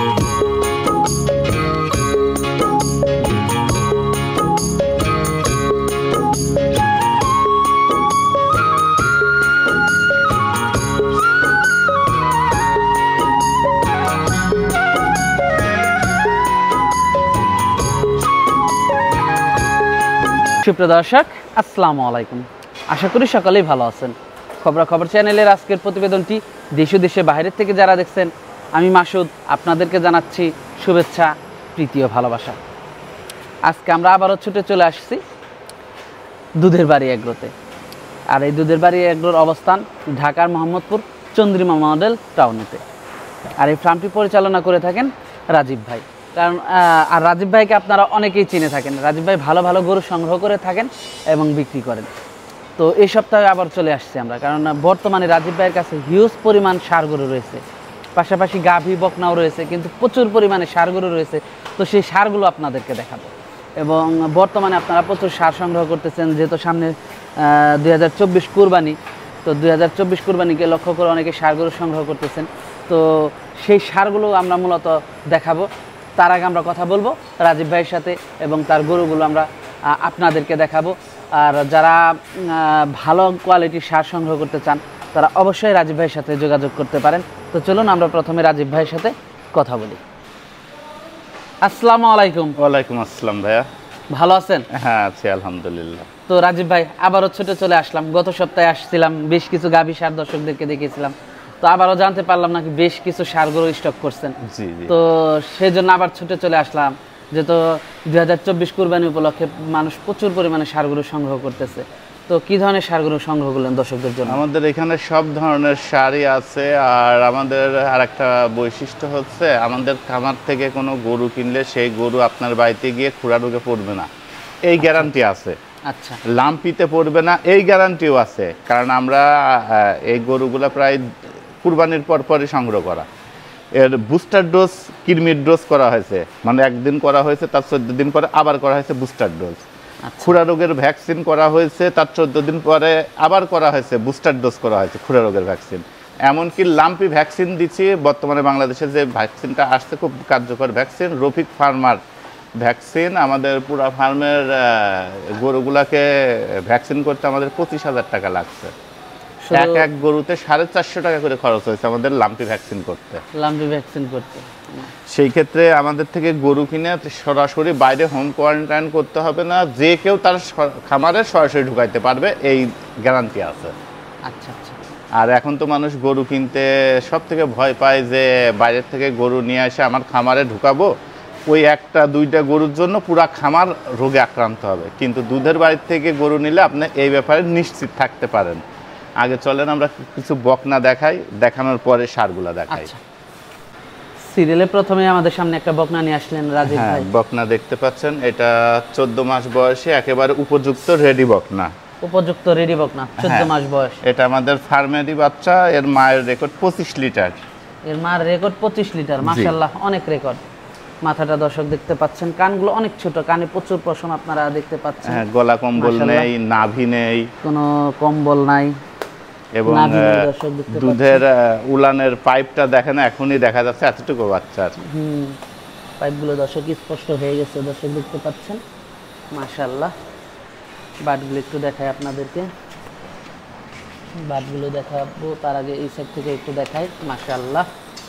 সুপ্রিয় দর্শক, আসসালামু আলাইকুম। আশা করি সকলেই ভালো আছেন। খবরাখবর চ্যানেলের আজকের প্রতিবেদনটি দেশ ও দেশের বাইরের থেকে যারা দেখছেন, আমি মাসুদ আপনাদেরকে জানাচ্ছি শুভেচ্ছা, প্রীতি ও ভালোবাসা। আজকে আমরা আবারও ছুটে চলে আসছি দুধের বাড়ি এগ্রোতে। আর এই দুধের বাড়ি এগ্রোর অবস্থান ঢাকার মোহাম্মদপুর চন্দ্রিমা মডেল টাউনেতে। আর এই ফার্মটি পরিচালনা করে থাকেন রাজীব ভাই। কারণ আর রাজীব ভাইকে আপনারা অনেকেই চিনে থাকেন। রাজীব ভাই ভালো ভালো গরু সংগ্রহ করে থাকেন এবং বিক্রি করেন। তো এই সপ্তাহে আবার চলে আসছি আমরা, কারণ বর্তমানে রাজীব ভাইয়ের কাছে হিউজ পরিমাণ ষাঁড় গরু রয়েছে, পাশাপাশি গাভী বকনাও রয়েছে, কিন্তু প্রচুর পরিমাণে ষাঁড় গরু রয়েছে। তো সেই ষাঁড়গুলো আপনাদেরকে দেখাবো। এবং বর্তমানে আপনারা প্রচুর ষাঁড় সংগ্রহ করতেছেন, যেহেতু সামনে 2024 কুরবানি। তো 2024 কুরবানিকে লক্ষ্য করে অনেকে ষাঁড় গরু সংগ্রহ করতেছেন। তো সেই ষাঁড়গুলো আমরা মূলত দেখাবো। তার আগে আমরা কথা বলবো রাজীব ভাইয়ের সাথে এবং তার গরুগুলো আমরা আপনাদেরকে দেখাবো। আর যারা ভালো কোয়ালিটির ষাঁড় সংগ্রহ করতে চান, তারা অবশ্যই রাজীব ভাইয়ের সাথে যোগাযোগ করতে পারেন। তো চলুন আমরা প্রথমে রাজীব ভাইয়ের সাথে কথা বলি। আসসালামু আলাইকুম। ওয়ালাইকুম আসসালাম ভাইয়া, ভালো আছেন? হ্যাঁ আছি আলহামদুলিল্লাহ। তো রাজীব ভাই, আবারও ছুটে চলে আসলাম। গত সপ্তাহে আসছিলাম, বেশ কিছু গাভী ষাঁড় দর্শকদেরকে দেখিয়েছিলাম। তো আবারও জানতে পারলাম নাকি বেশ কিছু ষাঁড় গরু স্টক করছেন। জি জি। তো সেই জন্য আবার ছুটে চলে আসলাম, যেহেতু 2024 কুরবানি উপলক্ষে মানুষ প্রচুর পরিমাণে ষাঁড় গরু সংগ্রহ করতেছে। তো কি ধরনের ষাঁড় গরু সংগ্রহ করলেন দর্শকদের জন্য? আমাদের এখানে সব ধরনের ষাঁড়ই আছে। আর আমাদের আরেকটা বৈশিষ্ট্য হচ্ছে, আমাদের খামার থেকে কোনো গরু কিনলে সেই গরু আপনার বাড়িতে গিয়ে খুরা ঢুকে পড়বে না, এই গ্যারান্টি আছে। আচ্ছা। লাম্পিতে পড়বে না, এই গ্যারান্টিও আছে। কারণ আমরা এই গরুগুলো প্রায় কুরবানির পরপরই সংগ্রহ করা। এর বুস্টার ডোজ, কৃমির ডোজ করা হয়েছে, মানে একদিন করা হয়েছে, তার 14 দিন পরে আবার করা হয়েছে বুস্টার ডোজ। খুরা রোগের ভ্যাকসিন করা হয়েছে, তার 14 দিন পরে আবার করা হয়েছে বুস্টার ডোজ করা হয়েছে খুরা রোগের ভ্যাকসিন। এমনকি লাম্পি ভ্যাকসিন দিচ্ছি। বর্তমানে বাংলাদেশে যে ভ্যাকসিনটা আসছে খুব কার্যকর ভ্যাকসিন, রফিক ফার্মার ভ্যাকসিন। আমাদের পুরা ফার্মের গরুগুলাকে ভ্যাকসিন করতে আমাদের 25,000 টাকা লাগছে। এক গরুতে 450 টাকা করে খরচ হয়েছে আমাদের লাম্পি ভ্যাকসিন করতে। সেই ক্ষেত্রে আমাদের থেকে গরু কিনে সরাসরি বাইরে হোম কোয়ারেন্টাইন করতে হবে না, যে কেউ তার খামারে সরাসরি ঢুকাইতে পারবে, এই গ্যারান্টি আছে। আচ্ছা আচ্ছা। আর এখন তো মানুষ গরু কিনতে সব থেকে ভয় পায় যে বাইরের থেকে গরু নিয়ে এসে আমার খামারে ঢুকাবো, ওই একটা দুইটা গরুর জন্য পুরা খামার রোগে আক্রান্ত হবে। কিন্তু দুধের বাড়ির থেকে গরু নিলে আপনি এই ব্যাপারে নিশ্চিত থাকতে পারেন। আগে চলেন আমরা কিছু বকনা দেখাই, দেখানোর পরে ষাঁড়গুলা দেখাই। সিরিয়ালে প্রথমে আমাদের সামনে একটা বকনা নিয়ে আসলেন রাজীব ভাই। বকনা দেখতে পাচ্ছেন, এটা 14 মাস বয়সে একেবারে উপযুক্ত রেডি বকনা। উপযুক্ত রেডি বকনা, 14 মাস বয়স। এটা আমাদের ফার্মেরই বাচ্চা। এর মায়ের রেকর্ড 25 লিটার। এর মায়ের রেকর্ড 25 লিটার, মাশাআল্লাহ, অনেক রেকর্ড। মাথাটা দর্শক দেখতে পাচ্ছেন, কানগুলো অনেক ছোট, কানে প্রচুর পশম আপনারা দেখতে পাচ্ছেন। হ্যাঁ, গলা কম্বল নেই, নাভি নেই, কোনো কম্বল নাই। এবং দুধের উলানের পাইপটা দেখেন, এখনই দেখা যাচ্ছে এতটুকু বাচ্চার। পাইপগুলো দর্শক স্পষ্ট হয়ে গেছে, দর্শক দেখতে পাচ্ছেন, মাশাআল্লাহ। বাটগুলো একটু দেখাই আপনাদেরকে, বাটগুলো দেখাবো। তার আগে এই সাইড থেকে একটু দেখাই, মাশাআল্লাহ।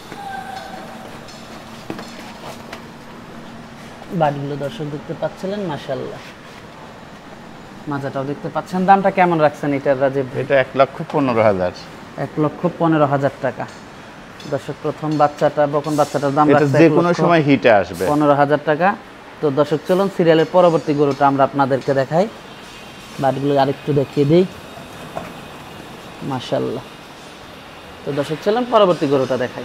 বাটগুলো দর্শক দেখতে পাচ্ছিলেন, মাশাআল্লাহ। মাজাটাও দেখতে পাচ্ছেন। দামটা কেমন রাখছেন এটার রাজীব? এটা 1,15,000। 1,15,000 টাকা। দর্শক প্রথম বাচ্চাটা, বকন বাচ্চাটার দাম রাখছে যে কোনো সময় হিটে আসবে, 15,000 টাকা। তো দর্শক চলুন সিরিয়ালের পরবর্তী গরুটা আমরা আপনাদেরকে দেখাই। বাটগুলো আরেকটু দেখিয়ে দিই, মাশাআল্লাহ। তো দর্শক চলুন পরবর্তী গরুটা দেখাই।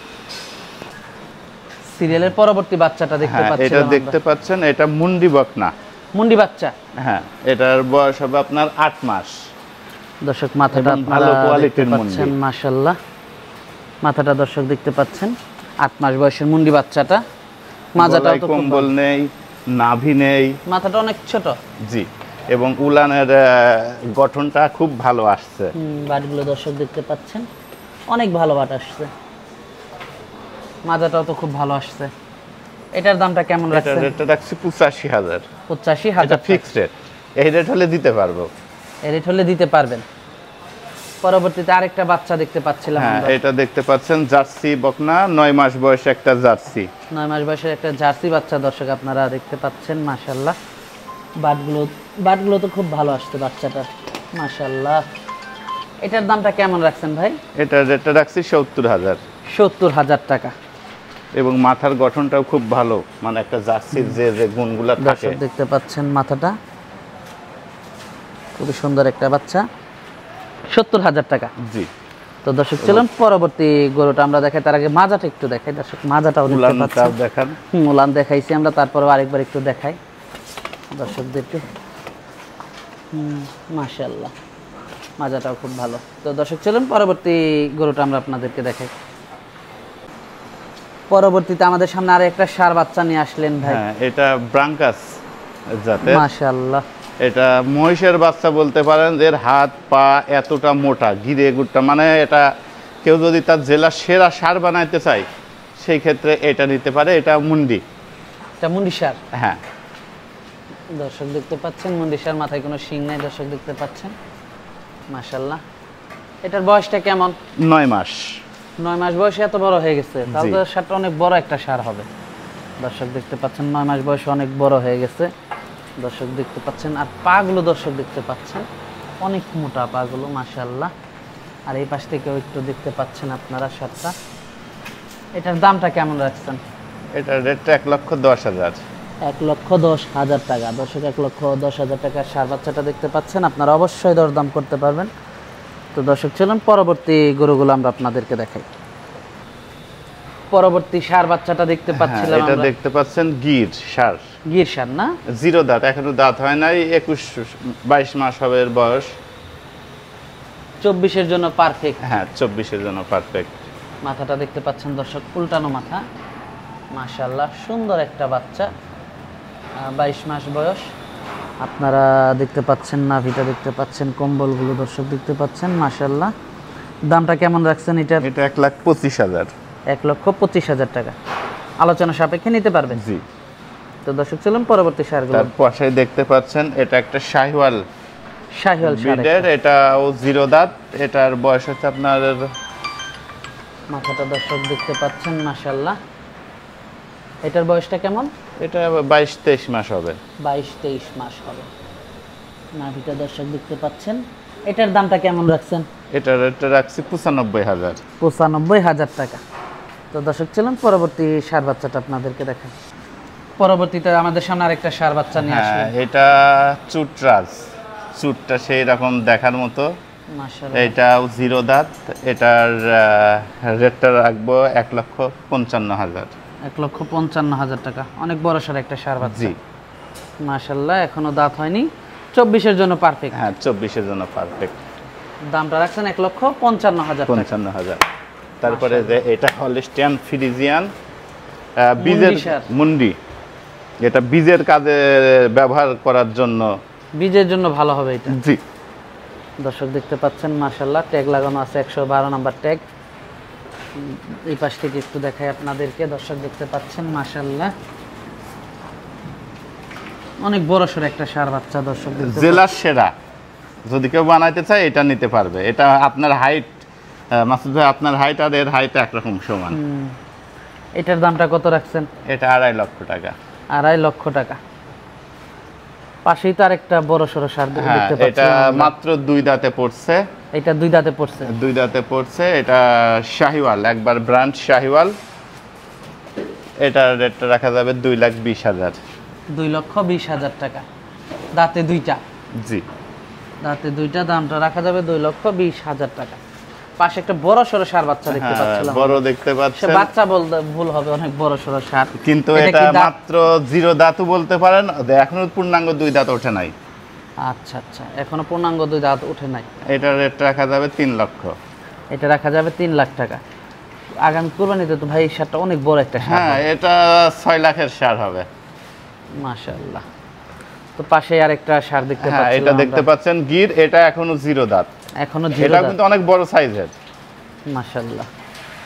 সিরিয়ালের পরবর্তী বাচ্চাটা দেখতে পাচ্ছেন, এটা দেখতে পাচ্ছেন, এটা মুন্ডি বকনা, মুন্ডি বাচ্চা। হ্যাঁ, এটার বয়স হবে আপনার 8 মাস। দর্শক মাথাটা ভালো কোয়ালিটির মুন্ডি, মাশাআল্লাহ। মাথাটা দর্শক দেখতে পাচ্ছেন, 8 মাস বয়সের মুন্ডি বাচ্চাটা। মাজাটাও তো কম্বল নেই, নাভি নেই, মাথাটা অনেক ছোট। জি, এবং উলানের গঠনটা খুব ভালো আসছে। বাটগুলো দর্শক দেখতে পাচ্ছেন, অনেক ভালো বাট আসছে। মাজাটাও তো খুব ভালো আসছে। এটার দামটা কেমন এটা রাখছেন? রেটটা রাখছি 85,000। 85,000 এটা ফিক্সড রেট, এই রেট হলে দিতে পারবো। এই রেট হলে দিতে পারবেন। পরবর্তীতে আরেকটা বাচ্চা দেখতে পাচ্ছিলাম হ্যাঁ, আমরা। এটা দেখতে পাচ্ছেন জার্সি বকনা, 9 মাস বয়সে একটা জার্সি। 9 মাস বয়সের একটা জার্সি বাচ্চা দর্শক আপনারা দেখতে পাচ্ছেন। মাশাআল্লাহ, বাটগুলো তো খুব ভালো আসছে বাচ্চাটার, মাশাআল্লাহ। এটার দামটা কেমন রাখছেন ভাই? এটা রেটটা রাখছি 70,000। 70,000 টাকা। এবং মাথার গঠনটাও খুব ভালো, মানে একটা জার্সির যে গুণগুলো থাকে। দর্শক দেখতে পাচ্ছেন মাথাটা খুবই সুন্দর একটা বাচ্চা, 70,000 টাকা। জি। তো দর্শক চলুন পরবর্তী গরুটা আমরা দেখাই, তার আগে মাজাটা একটু দেখাই। দর্শক মাজাটাও দেখতে উলানটা পাচ্ছেন। দেখান। উলান দেখাইছি আমরা, তারপরেও আরেকবার একটু দেখাই দর্শকদেরকে। মাশাআল্লাহ, মাজাটাও খুব ভালো। তো দর্শক চলুন পরবর্তী গরুটা আমরা আপনাদেরকে দেখাই। পরবর্তীতে আমাদের সামনে আরো একটা ষাঁড় বাচ্চা নিয়ে আসলেন ভাই। হ্যাঁ, এটা ব্রাঙ্কাস জাতের। মাশাআল্লাহ, এটা মহিষের বাচ্চা বলতে পারেন। এর হাত পা এতটা মোটা, গিরে গুড়টা, মানে এটা কেউ যদি তার জেলার সেরা ষাঁড় বানাইতে চায় সেই ক্ষেত্রে এটা নিতে পারে। এটা মুন্ডি। এটা মুন্ডি ষাঁড়। হ্যাঁ, দর্শক দেখতে পাচ্ছেন মুন্ডি ষাঁড়, মাথায় কোনো শিং নাই। দর্শক দেখতে পাচ্ছেন মাশাআল্লাহ। এটার বয়সটা কেমন? 9 মাস। 9 মাস বয়সে এত বড় হয়ে গেছে, তাহলে জি। তো ষাঁড়টা অনেক বড় একটা ষাঁড় হবে। দর্শক দেখতে পাচ্ছেন 9 মাস বয়সে অনেক বড় হয়ে গেছে। দর্শক দেখতে পাচ্ছেন, আর পাগুলো দর্শক দেখতে পাচ্ছেন অনেক মোটা পাগুলো, মাশাআল্লাহ। আর এই পাশ থেকেও একটু দেখতে পাচ্ছেন আপনারা ষাঁড়টা। এটার দামটা কেমন রাখছেন? এটার রেটটা 1,10,000। 1,10,000 টাকা। দর্শক 1,10,000 টাকার ষাঁড় বাচ্চাটা দেখতে পাচ্ছেন, আপনারা অবশ্যই দরদাম করতে পারবেন। তো দর্শক চলুন পরবর্তী গরুগুলো আমরা আপনাদেরকে দেখাই। পরবর্তী ষাঁড় বাচ্চাটা দেখতে পাচ্ছিলাম এটা আমরা। দেখতে পাচ্ছেন গির ষাঁড়। গির ষাঁড় না? 0 দাঁত, এখনো দাঁত হয় নাই। 22 মাস হবে এর বয়স। 24-এর জন্য পারফেক্ট। হ্যাঁ, 24-এর জন্য পারফেক্ট। মাথাটা দেখতে পাচ্ছেন দর্শক, উল্টানো মাথা, মাশাআল্লাহ, সুন্দর একটা বাচ্চা। 22 মাস বয়স। আপনারা দেখতে পাচ্ছেন নাভিটা দেখতে পাচ্ছেন, কম্বলগুলো দর্শক দেখতে পাচ্ছেন, মাশাআল্লাহ। দামটা কেমন রাখছেন এটার? এটা 1,25,000। 1,25,000 টাকা। আলোচনা সাপেক্ষে নিতে পারবেন। জি। তো দর্শক চলুন পরবর্তী ষাঁড়গুলো। তার পাশে দেখতে পাচ্ছেন এটা একটা শাহিওয়াল শাহিওয়াল ষাঁড় ব্রিডের। একটা। এটাও 0 দাঁত। এটার বয়স হচ্ছে আপনার মাথাটা দর্শক দেখতে পাচ্ছেন, মাশাআল্লাহ। এটার বয়সটা কেমন? এটা 22-23 মাস হবে। 22-23 মাস হবে। নাভিটা দর্শক দেখতে পাচ্ছেন। এটার দামটা কেমন রাখছেন? এটার রেটটা রাখছি 95,000। 95,000 টাকা। তো দর্শক চলুন পরবর্তী ষাঁড় বাচ্চাটা আপনাদেরকে দেখাই। পরবর্তীতে আমাদের সামনে আরেকটা ষাঁড় বাচ্চা নিয়ে হ্যাঁ, আসলেন। এটা চুটরাজ। চুটটা সেই রকম দেখার মতো। মাশাআল্লাহ, এটাও 0 দাঁত। এটার রেটটা রাখবো 1,55,000। 1,55,000 টাকা। অনেক বড় সড় একটা ষাঁড় বাচ্চা। জি। মাশাআল্লাহ, এখনো দাঁত হয়নি, 24-এর জন্য পারফেক্ট। হ্যাঁ, 24-এর জন্য পারফেক্ট। দামটা রাখছেন 1,55,000 টাকা। 55,000। তারপরে যে এটা হলিস্টিয়ান ফ্রিজিয়ান বীজের মুন্ডি ষাঁড়। মুন্ডি। এটা বীজের কাজে ব্যবহার করার জন্য। বীজের জন্য ভালো হবে এটা। জি। দর্শক দেখতে পাচ্ছেন মাশাআল্লাহ, ট্যাগ লাগানো আছে, 112 নাম্বার ট্যাগ। এই পাশ থেকে একটু দেখাই আপনাদেরকে। দর্শক দেখতে পাচ্ছেন মাশাআল্লাহ, অনেক বড় সড় একটা ষাঁড় বাচ্চা। দর্শক দেখতে জেলার সেরা, যদি কেউ বানাইতে চায় এটা নিতে পারবে। এটা আপনার হাইট, মাসুদ ভাই, আপনার হাইট আর এর হাইট একরকম সমান। এটার দামটা কত রাখছেন? এটা 2.5 লক্ষ টাকা। 2.5 লক্ষ টাকা। পাশেই তো আরেকটা বড় সড়ো ষাঁড় হ্যাঁ, দেখতে এটা পাচ্ছি। মাত্র 2 দাঁতে পড়ছে। এটা 2 দাঁতে পড়ছে। 2 দাঁতে পড়ছে। এটা শাহিওয়াল, একবার ব্র্যান্ড শাহিওয়াল। এটার রেটটা রাখা যাবে 2,20,000। 2,20,000 টাকা। দাঁতে 2টা। জি। দাঁতে 2টা, দামটা রাখা যাবে 2,20,000 টাকা। পাশে একটা বড় সড়ো ষাঁড় বাচ্চা দেখতে হ্যাঁ, পাচ্ছিলাম। বড় দেখতে সে পাচ্ছেন। বাচ্চা বলতে ভুল হবে, অনেক বড় সড়ো ষাঁড়। কিন্তু এটা কি দাঁত? মাত্র 0 দাঁতও বলতে পারেন। এখনো পূর্ণাঙ্গ 2 দাঁত ওঠে নাই। আচ্ছা আচ্ছা, এখনো পূর্ণাঙ্গ 2 দাঁত উঠে নাই। এটার রেট রাখা যাবে 3 লক্ষ। এটা রাখা যাবে 3 লাখ টাকা। আগামী কুরবানিতে তো ভাই এই ষাঁড়টা অনেক বড় একটা ষাঁড় হ্যাঁ, হবে। এটা 6 লাখের ষাঁড় হবে। মাশাআল্লাহ। তো পাশে আরেকটা ষাঁড় দেখতে হ্যাঁ, পাচ্ছি। এটা দেখতে পাচ্ছেন গির। এটা এখনো 0 দাঁত। এখনো এটা 0 কিন্তু দাঁত। অনেক বড় সাইজের। মাশাআল্লাহ।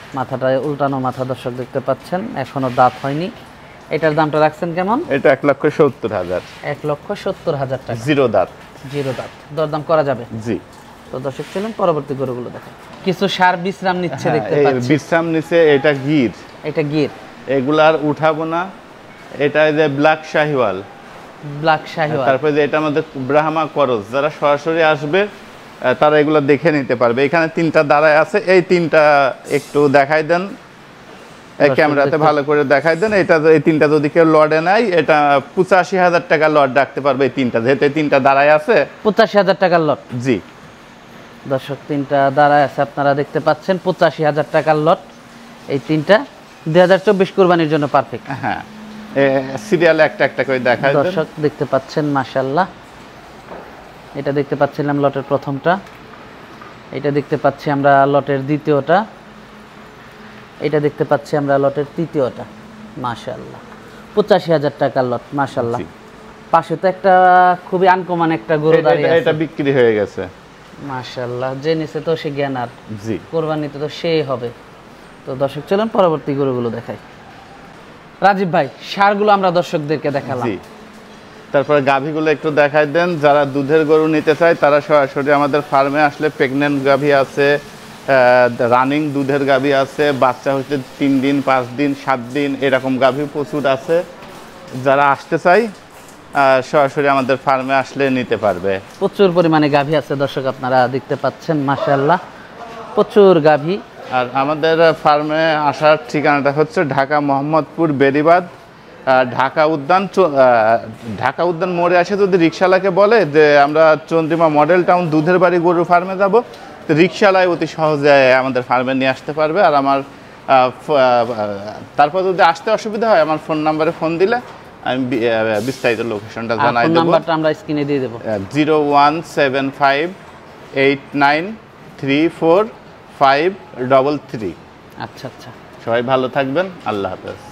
মাথাটা উল্টানো মাথা দর্শক দেখতে পাচ্ছেন, এখনো দাঁত হয়নি। এটার দামটা রাখছেন কেমন? এটা 1,70,000। 1,70,000 টাকা, জিরো দাঁত। জিরো দাঁত, দরদাম করা যাবে। জি। তো দর্শক চলুন পরবর্তী গরুগুলো দেখেন। কিছু সার বিশ্রাম নিচ্ছে দেখতে এই পাচ্ছি। বিশ্রাম নিচে এটা গির, এটা গির, এগুলার উঠাবো না। এটা যে ব্ল্যাক শাহিওয়াল, ব্ল্যাক শাহিওয়াল, তারপরে যে এটা আমাদের ব্রাহ্মা করস, যারা সরাসরি আসবে তারা এগুলো দেখে নিতে পারবে। এখানে 3টা দাঁড়ায় আছে, এই 3টা একটু দেখাই দেন এই ক্যামেরাতে, ভালো করে দেখাই দেন। এটা এই 3টা যদি কেউ লটে নেয়, এটা 85,000 টাকা লট রাখতে পারবে। এই 3টা যেহেতু এই 3টা দাঁড়ায় আছে। 85,000 টাকার লট। জি দর্শক 3টা দাঁড়ায় আছে, আপনারা দেখতে পাচ্ছেন 85,000 টাকার লট। এই 3টা 2024 কুরবানির জন্য পারফেক্ট। হ্যাঁ, সিরিয়ালে একটা একটা করে দেখাই দেন। দর্শক দেখতে পাচ্ছেন মাশাআল্লাহ। এটা দেখতে পাচ্ছিলাম লটের প্রথমটা, এটা দেখতে পাচ্ছি আমরা লটের দ্বিতীয়টা, এটা দেখতে পাচ্ছি আমরা লটের তৃতীয়টা। মাশাআল্লাহ 85,000 টাকার লট, মাশাআল্লাহ। জি। পাশে তো একটা খুবই আনকমন একটা গরু দাঁড়িয়ে আছে, এটা বিক্রি হয়ে গেছে। মাশাআল্লাহ। যে নিচে তো সে জ্ঞানার, জি। কোরবানিতে তো সেই হবে। তো দর্শক চলুন পরবর্তী গরুগুলো দেখাই। রাজীব ভাই, সারগুলো আমরা দর্শকদেরকে দেখালাম। জি। তারপরে গাভীগুলো একটু দেখাই দেন। যারা দুধের গরু নিতে চায় তারা সরাসরি আমাদের ফার্মে আসলে প্রেগনেন্ট গাভী আছে, রানিং দুধের গাভী আছে, বাচ্চা হচ্ছে 3 দিন 5 দিন 7 দিন এরকম গাভী প্রচুর আছে। যারা আসতে চায় সরাসরি আমাদের ফার্মে আসলে নিতে পারবে। প্রচুর পরিমাণে গাভী আছে দর্শক, আপনারা দেখতে পাচ্ছেন মাশাআল্লাহ, প্রচুর গাভী। আর আমাদের ফার্মে আসার ঠিকানাটা হচ্ছে ঢাকা মোহাম্মদপুর বেরিবাদ, ঢাকা উদ্যান মোড়ে আসে যদি রিক্সাওয়ালাকে বলে যে আমরা চন্দ্রিমা মডেল টাউন দুধের বাড়ি গরু ফার্মে যাব, তো রিক্সাওয়ালায় অতি সহজে আমাদের ফার্মে নিয়ে আসতে পারবে। আর আমার তারপর যদি আসতে অসুবিধা হয় আমার ফোন নাম্বারে ফোন দিলে আমি বিস্তারিত লোকেশনটা জানাই দেবো। নাম্বারটা আমরা স্ক্রিনে দিয়ে দেবো, 01758934533। আচ্ছা আচ্ছা। সবাই ভালো থাকবেন, আল্লাহ হাফেজ।